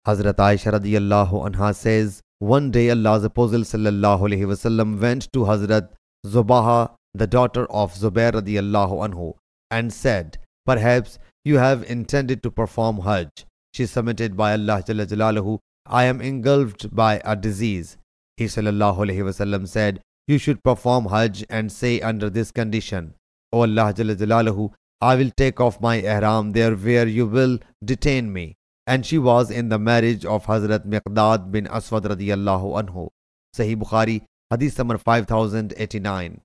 Hazrat Aisha radiyallahu anha says, one day Allah's Apostle sallallahu alaihi wasallam went to Hazrat Zubaha, the daughter of Zubair radiyallahu anhu, and said, perhaps you have intended to perform Hajj. She submitted, by Allah Jalla Jalaluhu, I am engulfed by a disease. He sallallahu alaihi wasallam said, you should perform Hajj and say under this condition, O Allah Jalla Jalaluhu, I will take off my ihram there where you will detain me. And she was in the marriage of Hazrat Miqdad bin Aswad radiyallahu anhu. Sahih Bukhari, Hadith number 5089.